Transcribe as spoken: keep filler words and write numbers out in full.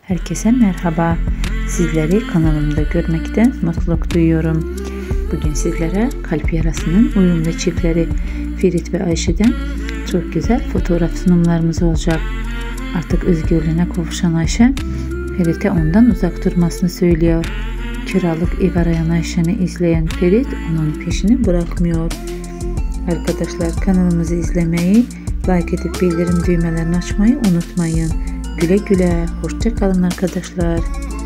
Herkese merhaba. Sizleri kanalımda görmekten mutluluk duyuyorum. Bugün sizlere Kalp Yarası'nın uyumlu çiftleri Ferit ve Ayşe'den çok güzel fotoğraf sunumlarımız olacak. Artık özgürlüğüne kavuşan Ayşe, Ferit'e ondan uzak durmasını söylüyor. Kiralık ev arayan Ayşe'ni izleyen Ferit onun peşini bırakmıyor. Arkadaşlar, kanalımızı izlemeyi, like edip bildirim düğmelerini açmayı unutmayın. Güle güle, hoşça kalın arkadaşlar.